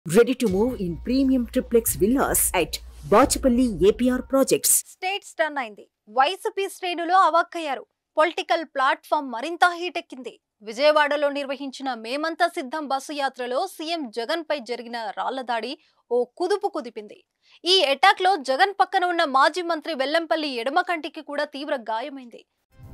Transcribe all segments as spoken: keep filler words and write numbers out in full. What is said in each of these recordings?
Ready to move in premium triplex villas at Bachapalli A P R projects. State stun అయింది. వైసీపీ శ్రేణులు అవాక్కయ్యారు. Political platform మరింత heat ఎక్కింది. విజయవాడలో నిర్వహించిన మేమంతా సిద్ధం బస్సు యాత్రలో సీఎం జగన్ పై జరిగిన రాళ్ల దాడి ఓ కుదుపు కుదిపింది. ఈ అటాక్ లో జగన్ పక్కన ఉన్న మాజీ మంత్రి వెల్లంపల్లి ఎడమ కంటికి కూడా తీవ్ర గాయమైంది.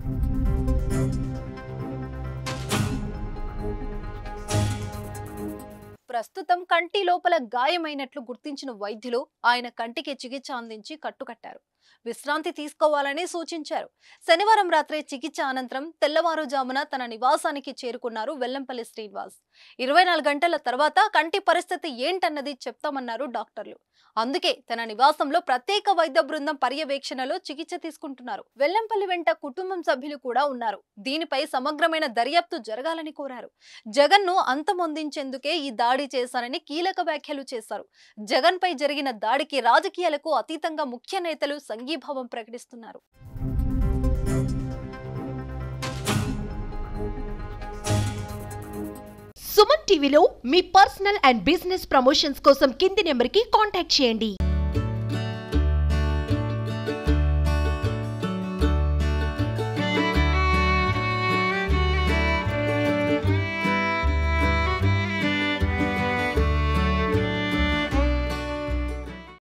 ప్రస్తుతం కంటి లోపల గాయమైనట్లు గుర్తించిన వైద్యులు ఆయన కంటికి చికిత్స అందించి కట్టుకట్టారు. విశ్రాంతి తీసుకోవాలని సూచించారు. శనివారం రాత్రి చికిత్స అనంతరం తెల్లవారుజామున తన నివాసానికి చేరుకున్నారు వెల్లంపల్లి శ్రీనివాస్. ఇరవై నాలుగు గంటల తర్వాత కంటి పరిస్థితి ఏంటన్నది చెప్తామన్నారు డాక్టర్లు. అందుకే తన నివాసంలో ప్రత్యేక వైద్య బృందం పర్యవేక్షణలో చికిత్స తీసుకుంటున్నారు. వెల్లంపల్లి వెంట కుటుంబం సభ్యులు కూడా ఉన్నారు. దీనిపై సమగ్రమైన దర్యాప్తు జరగాలని కోరారు. జగన్ ను అంతమొందించేందుకే ఈ దాడి చేశారని కీలక వ్యాఖ్యలు చేశారు. జగన్ పై జరిగిన దాడికి రాజకీయాలకు అతీతంగా ముఖ్య నేతలు సంఘీభావం ప్రకటిస్తున్నారు. సుమన్ టీవీలో మీ పర్సనల్ అండ్ బిజినెస్ ప్రమోషన్స్ కోసం కింది నెంబర్కి కాంటాక్ట్ చేయండి.